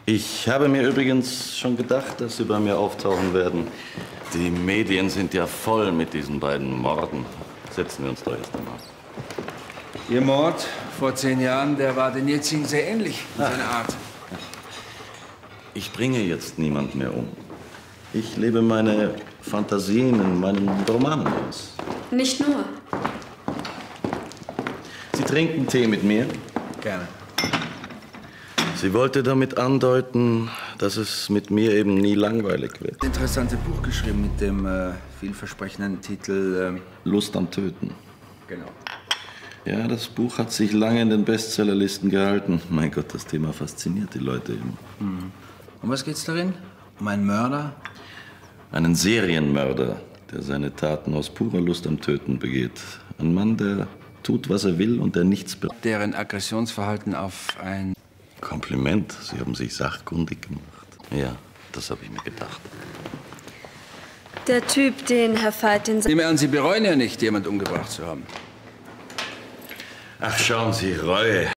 Ich habe mir übrigens schon gedacht, dass Sie bei mir auftauchen werden. Die Medien sind ja voll mit diesen beiden Morden. Setzen wir uns doch erst einmal. Ihr Mord vor 10 Jahren, der war den jetzigen sehr ähnlich in seiner Art. Ich bringe jetzt niemand mehr um. Ich lebe meine Fantasien in meinen Romanen aus. Nicht nur. Sie trinken Tee mit mir? Gerne. Sie wollte damit andeuten, dass es mit mir eben nie langweilig wird. Ein interessantes Buch geschrieben mit dem vielversprechenden Titel Lust am Töten. Genau. Ja, das Buch hat sich lange in den Bestsellerlisten gehalten. Mein Gott, das Thema fasziniert die Leute eben. Mhm. Um was geht's darin? Um einen Mörder? Einen Serienmörder, der seine Taten aus purer Lust am Töten begeht. Ein Mann, der tut, was er will und der nichts beachtet. Deren Aggressionsverhalten auf ein... Kompliment, Sie haben sich sachkundig gemacht. Ja, das habe ich mir gedacht. Der Typ, den Herr Veit in... Ich nehme an, Sie bereuen ja nicht, jemand umgebracht zu haben. Ach, schauen Sie, Reue.